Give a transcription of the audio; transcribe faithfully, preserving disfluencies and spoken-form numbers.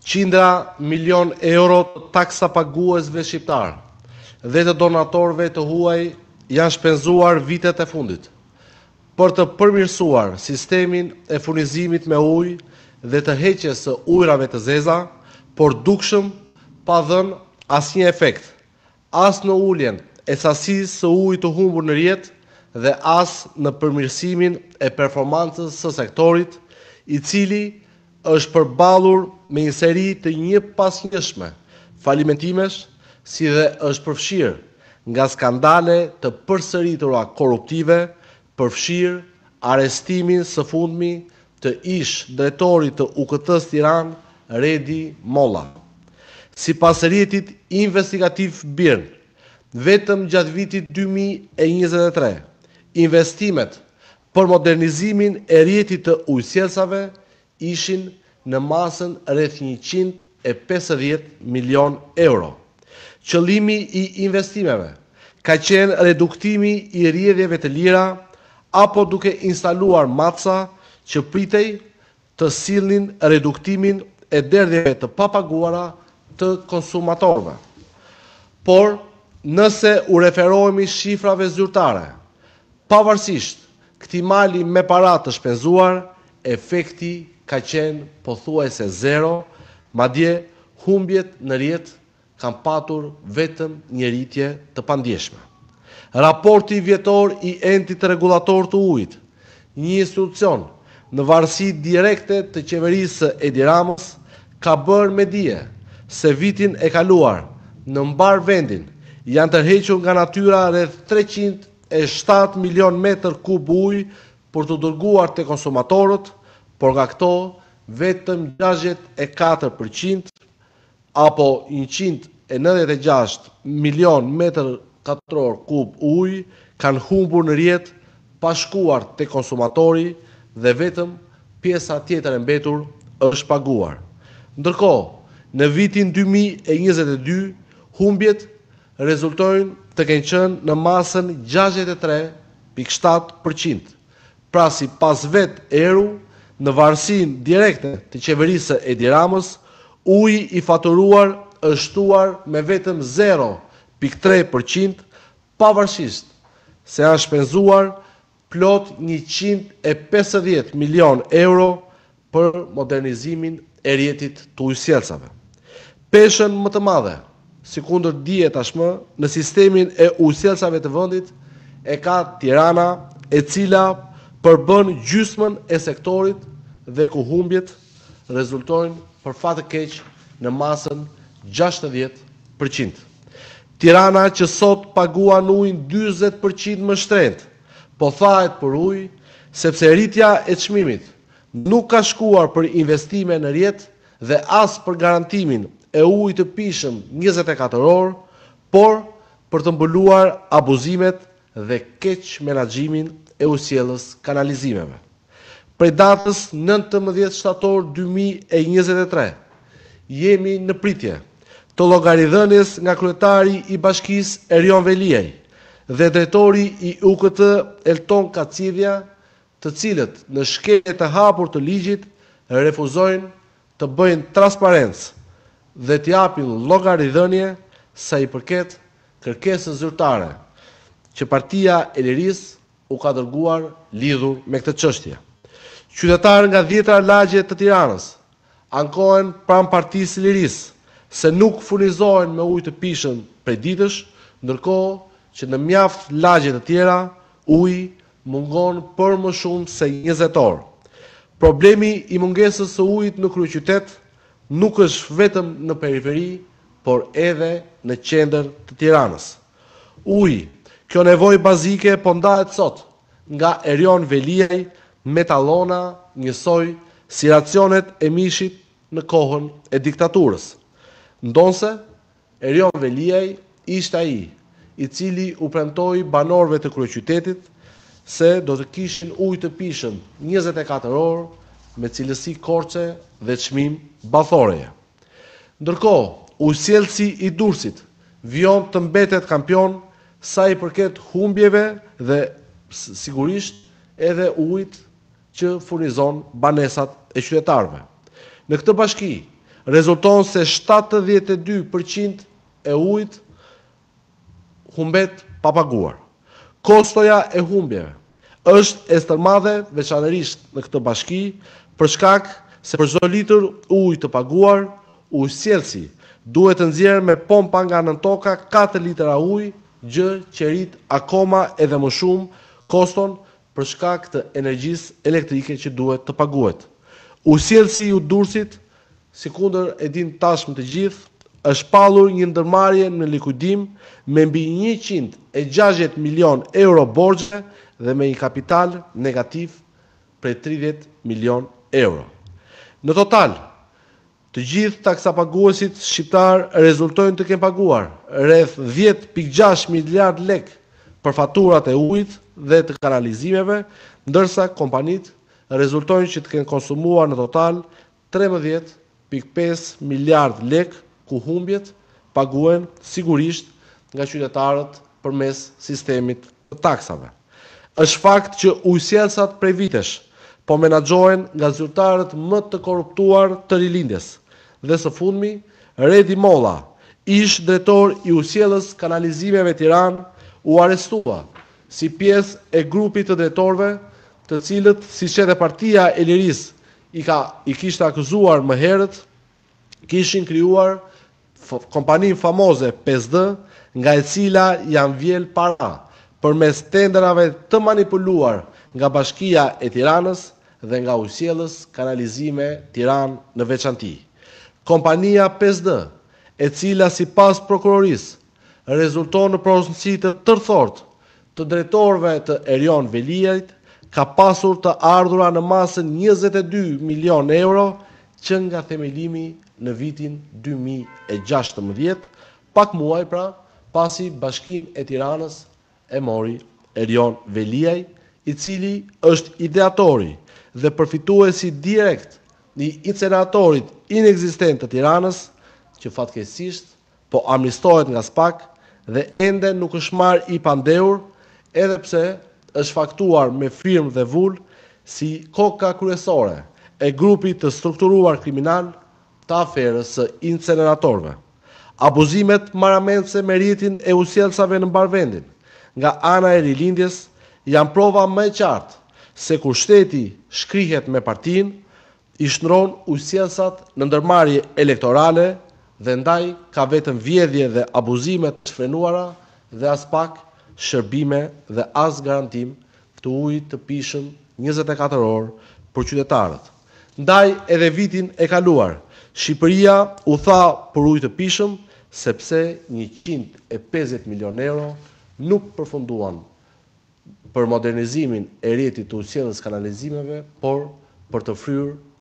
Qindra milion euro të taksa paguesve shqiptar dhe të donatorëve të huaj janë shpenzuar vitet e fundit për të përmirësuar sistemin e furnizimit me ujë dhe të heqjes së ujrave të zeza, por dukshëm pa dhënë asnjë efekt, as në uljen e sasisë së ujit të humbur në rjet dhe as në përmirësimin e performancës së sektorit, i cili është përballur me një seri të njëpasnjëshme falimentimesh, si dhe është përfshirë nga skandale të përsëritura korruptive, përfshirë arrestimin së fundmi të ish drejtorit të U K T-s Tiranë, Redi Molla. Sipas rjetit investigativ Birn, vetëm gjatë vitit dy mijë e njëzet e tre, investimet për modernizimin e rjetit të ujësjellsave ishin në masën rreth njëqind e pesëdhjetë milion euro. Qëllimi i investimeve ka qenë reduktimi i rrjedhjeve të lira apo duke instaluar matca që pritej të sillnin reduktimin e derdhjeve të papaguara të konsumatorëve. Por, nëse u referohemi shifrave zyrtare, pavarësisht këtij mali me para të shpenzuar, efekti ka qenë pothuajse zero, madje humbjet në rjet kanë patur vetëm një rritje të pandjeshme. Raporti vjetor i Entit Rregullator të Ujit, një institucion në varësi direkte të qeverisë së Edi Ramës, ka bërë me dije se vitin e kaluar në mbar vendin janë tërhequr nga natyra rreth treqind e shtatë milion metër kub ujë për të dërguar te konsumatorët, por nga këto vetëm gjashtëdhjetë e katër përqind apo njëqind e nëntëdhjetë e gjashtë milion metër katror kub ujë kanë humbur në rjet pa shkuar te konsumatori dhe vetëm pjesa tjetër e mbetur është paguar. Ndërkohë, në vitin dy mijë e njëzet e dy, humbjet rezultojnë të kenë qenë në masën gjashtëdhjetë e tre pikë shtatë përqind. Pra sipas vetë Eru, në varësinë direkte të qeverisë së Edi Ramës, uji i faturuar është shtuar me vetëm zero pikë tre përqind, pavarësisht se janë shpenzuar plot njëqind e pesëdhjetë milion euro për modernizimin e rjetit të ujësjellsave. Peshën më të madhe, sikundër dihet tashmë, në sistemin e ujësjellsave të vendit e ka Tirana, e cila përbën gjysmën e sektorit dhe ku humbjet rezultojnë për fat të keq në masën gjashtëdhjetë përqind. Tirana që sot paguan ujin dyzet përqind më shtrenjtë, po thahet për ujë sepse rritja e çmimit nuk ka shkuar për investime në rjet dhe as për garantimin e ujit të pishëm njëzet e katër orë, por për të mbuluar abuzimet dhe keq menaxhimin e ujësjellës kanalizimeve. Prej datës nëntëmbëdhjetë shtator dy mijë e njëzet e tre, jemi në pritje të llogaridhënies nga kryetari i bashkisë Erion Veliaj dhe drejtori i U K T Elton Kacidhja, të cilët në shkelje të hapur të ligjit refuzojnë të bëjnë transparencë dhe të japin llogaridhënie sa i përket kërkesës zyrtare që Partia e Lirisë u ka dërguar lidhur me këtë çështje. Qytetarë nga dhjetra lagje të Tiranës ankohen pranë Partisë së Lirisë se nuk furnizohen me ujë të pishëm prej ditësh, ndërkohë që në mjaft lagje të tjera uji mungon për më shumë se njëzet orë. Problemi i mungesës së ujit në kryeqytet nuk është vetëm në periferi, por edhe në qendër të Tiranës. Uji, kjo nevojë bazike po ndahet sot nga Erion Veliaj me tallona njësoj si racionet e mishit në kohën e diktaturës. Ndonse, Erion Veliaj ishte ai i cili u premtoi banorëve të kryeqytetit se do të kishin ujë të pishëm njëzet e katër orë me cilësi korçe dhe çmim bathoreje. Ndërkohë, ujësjellsi i Durrësit vijon të mbetet kampion sa i përket humbjeve dhe sigurisht edhe ujit që furnizon banesat e qytetarëve. Në këtë bashki, rezulton se shtatëdhjetë e dy përqind e ujit humbet pa paguar. Kostoja e humbjeve është e stërmadhe veçanërisht në këtë bashki për shkak se për çdo litër ujë të paguar, ujësjellësi duhet të nxjerrë me pompa nga nën toka katër litra ujë, gjë që rrit akoma edhe më shumë koston për shkak të energjisë elektrike që duhet të paguhet. Ujësjellësi i Durrësit, sikundër e din tashmë të gjithë, është pallur një ndërmarrje në likuidim me mbi njëqind e gjashtëdhjetë milion euro borxhe dhe me një kapital negativ prej tridhjetë milion euro. Në total, të gjithë taksapaguesit shqiptar rezultojnë të kenë paguar rreth dhjetë pikë gjashtë miliard lek për faturat e ujit dhe të kanalizimeve, ndërsa kompanitë rezultojnë që të kenë konsumuar në total trembëdhjetë pikë pesë miliard lek, ku humbjet paguhen sigurisht nga qytetarët përmes sistemit të taksave. Është fakt që ujësjellësat prej vitesh po menaxhohen nga zyrtarët më të korruptuar të rilindjes. Dhe së fundmi, Redi Molla, ish drejtor i ujësjellës kanalizimeve Tiranë, u arrestua si pjesë e grupit të drejtorëve, të cilët, siç edhe Partia e Lirisë i ka i kishte akuzuar më herët, kishin krijuar kompaninë famoze pesë D, nga e cila janë vjel para përmes tenderave të manipuluar nga Bashkia e Tiranës dhe nga ujësjellës Kanalizime Tiranë në veçanti. Kompania pesë D, e cila sipas prokurorisë rezulton në pronësi të tërthort të drejtorëve të Erion Veliajt, ka pasur të ardhura në masën njëzet e dy milion euro që nga themelimi në vitin dy mijë e gjashtëmbëdhjetë, pak muaj pra pasi Bashkinë e Tiranës e mori Erion Veliaj, i cili është ideatori dhe përfituesi direkt i inceneratorit inekzistent të Tiranës, që fatkeqësisht po amnistohet nga SPAK dhe ende nuk është marrë i pandehur, edhe pse është faktuar me firmë dhe vull si koka kryesore e grupit të strukturuar kriminal të aferës së inceneratorëve. Abuzimet marramendse me rritjen e ujësjellësave në mbar vendin nga ana e rilindjes janë prova më e qartë se kur shteti shkrihet me partinë, i shndron ujësjellësat në ndërmarrje elektorale dhe ndaj ka vetëm vjedhje dhe abuzime të shfrenuara dhe as pak shërbime dhe as garantim të ujit të pishëm njëzet e katër orë për qytetarët. Ndaj edhe vitin e kaluar, Shqipëria u tha për ujë të pishëm sepse njëqind e pesëdhjetë milion euro nuk përfunduan për modernizimin e rrjetit të ujësjellës kanalizimeve, por për të fryrë